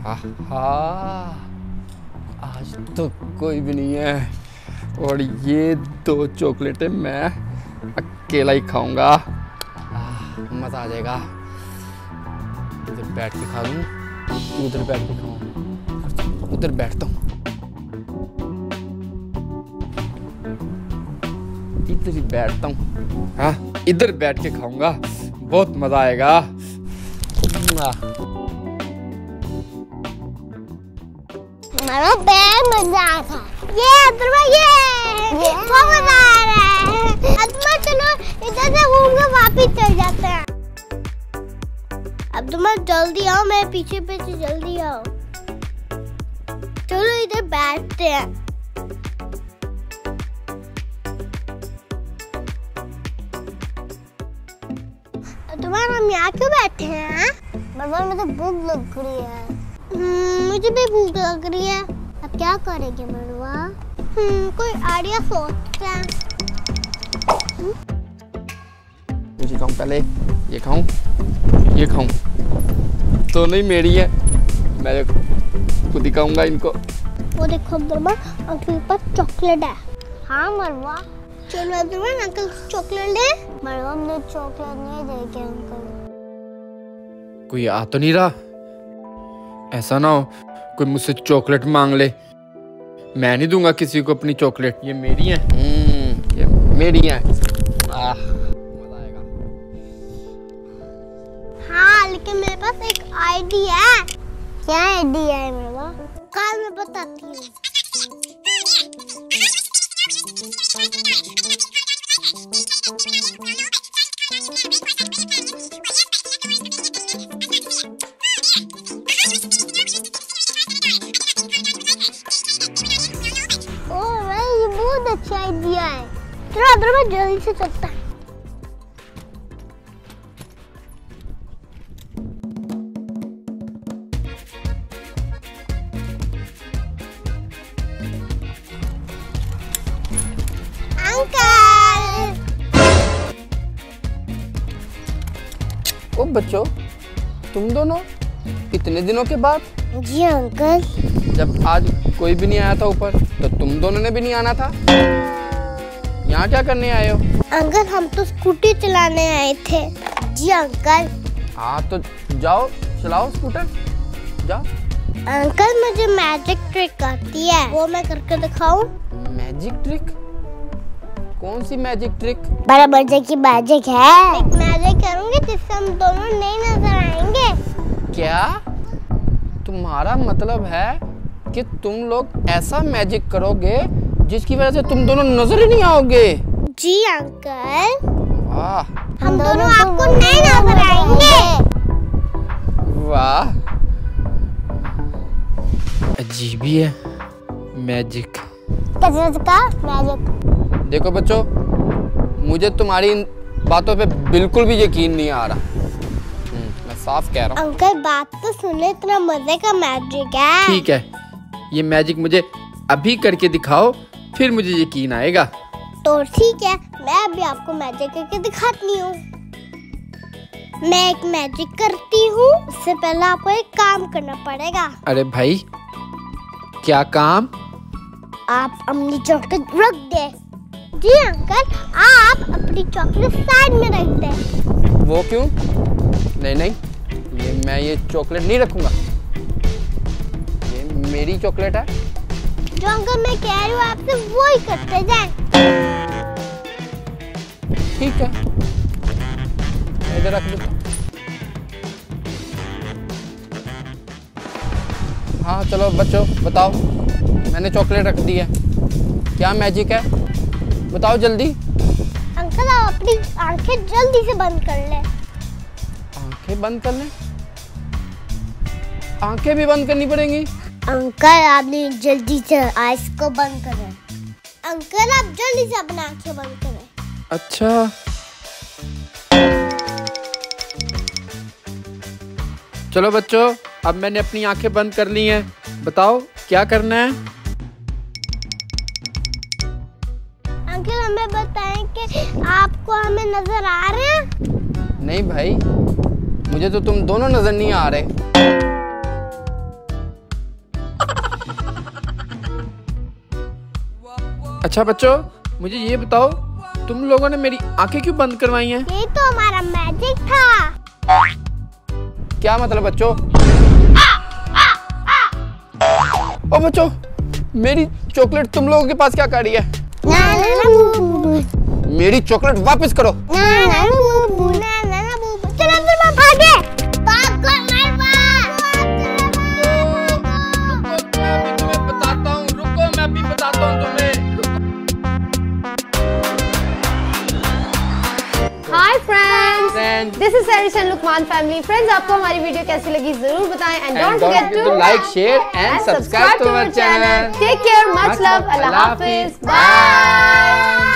आहा, आज तो कोई भी नहीं है और ये 2 चॉकलेटें मैं अकेला ही खाऊंगा। मजा आ जाएगा। इधर बैठ के खा लूं, उधर बैठ के खाऊं। उधर बैठता हूँ, इधर ही बैठता हूँ। हाँ, इधर बैठ के खाऊंगा, बहुत मजा आएगा। मेरा बहुत मजा आता है। ये अदमा, ये बहुत मजा आ रहा है। अदमा चलो इधर से घूम के वापिस चल जाते हैं। अदमा जल्दी आओ, मेरे पीछे पीछे जल्दी आओ। चलो इधर बैठते हैं। तुम्हारा हम यहाँ क्यों बैठे हैं? बाबा मुझे भूख लग रही है। मुझे भी भूख लग रही है। अब क्या करेंगे मरवा? कोई आइडिया सोचते हैं। मुझे खाऊं, पहले ये खाऊं, ये खाऊं। तो नहीं मेरी है, मैं खुद ही खाऊंगा इनको। वो देखो मरवा, अंकल के पास चॉकलेट है। हाँ मरवा, चलो अब्दुल्रहमान अंकल चॉकलेट ले। मरवा मुझे चॉकलेट नहीं देंगे अंकल। कोई आ तो नहीं रहा, ऐसा ना हो कोई मुझसे चॉकलेट मांग ले। मैं नहीं दूंगा किसी को अपनी चॉकलेट, ये मेरी है। ये मेरी है। मजा आएगा। हाँ लेकिन मेरे पास एक आइडिया है। क्या आइडिया है मरवा? कल मैं बताती हूँ। बहुत अच्छा आइडिया है। चलो अब्दुल्रहमान जल्दी से चलता है। अंकल! ओ बच्चों, तुम दोनों इतने दिनों के बाद? जी अंकल। जब आज कोई भी नहीं आया था ऊपर, तो तुम दोनों ने भी नहीं आना था। यहाँ क्या करने आए हो? अंकल हम तो स्कूटी चलाने आए थे। जी अंकल। हाँ तो जाओ, चलाओ स्कूटर, जाओ। अंकल मुझे मैजिक ट्रिक आती है, वो मैं करके दिखाऊं? Magic trick? कौन सी मैजिक ट्रिक? बड़ा बच्चे की मैजिक है। एक मैजिक करूंगी जिससे हम दोनों नहीं नजर आएंगे। क्या तुम्हारा मतलब है कि तुम लोग ऐसा मैजिक करोगे जिसकी वजह से तुम दोनों नजर ही नहीं आओगे? जी अंकल। वाह, हम दोनों आपको नहीं नजर आएंगे। वाह, अजीब ही है मैजिक। का मैजिक। देखो बच्चों, मुझे तुम्हारी इन बातों पे बिल्कुल भी यकीन नहीं आ रहा। मैं साफ कह रहा हूँ। अंकल बात तो सुने, इतना मजे का मैजिक है। ठीक है, ये मैजिक मुझे अभी करके दिखाओ, फिर मुझे यकीन आएगा। तो ठीक है, मैं अभी आपको मैजिक करके दिखाती हूँ। मैं एक मैजिक करती हूँ, उससे पहले आपको एक काम करना पड़ेगा। अरे भाई, क्या काम? आप अपनी चॉकलेट रख दे। जी अंकल, आप अपनी चॉकलेट साइड में रख दे। वो क्यों? नहीं नहीं, मैं ये चॉकलेट नहीं रखूंगा। ये मेरी चॉकलेट है। जो अंकल मैं कह रही हूँ आपसे वो ही करते जाए। ठीक है, इधर रख देता हूँ। हाँ चलो बच्चों, बताओ, मैंने चॉकलेट रख दी है। क्या मैजिक है, बताओ जल्दी। अंकल आप अपनी आंखें जल्दी से बंद कर ले। आंखें बंद कर लें? आंखें भी बंद करनी पड़ेंगी? अंकल आपने जल्दी से आइस को बंद करें। अंकल आप जल्दी से अपनी आंखें बंद करें। अच्छा, चलो बच्चों, अब मैंने अपनी आंखें बंद कर ली हैं। बताओ क्या करना है? अंकल हमें बताएं कि आपको हमें नजर आ रहे हैं? नहीं भाई, मुझे तो तुम दोनों नजर नहीं आ रहे। अच्छा बच्चों, मुझे ये बताओ, तुम लोगों ने मेरी आंखें क्यों बंद करवाई हैं? ये तो हमारा मैजिक था। क्या मतलब बच्चों? ओ बच्चों, मेरी चॉकलेट तुम लोगों के पास क्या कर रही है? ना ना ना बूबू। मेरी चॉकलेट वापस करो। ना ना बूबू, ना ना बूबू। चलो फिर मैं भागे। भाग कर मेरे पास। रुको, मैं अभी बताता हूँ तुम्हें। Hi friends, this is Sarish and Lukman family. Friends, आपको हमारी वीडियो कैसी लगी जरूर बताएं and don't forget to like, share and subscribe to our channel. Take care, much love, अल्लाह हाफिज, बाय।